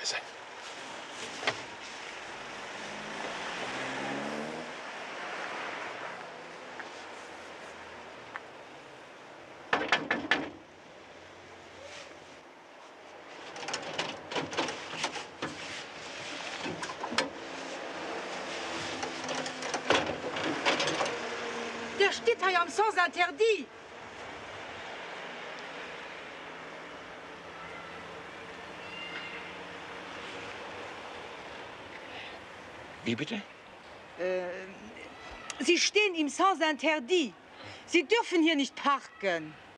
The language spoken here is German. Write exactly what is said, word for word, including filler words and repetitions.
Käse. Der steht hier am Sens Interdit. Wie bitte? Äh, Sie stehen im Sens Interdit. Sie dürfen hier nicht parken.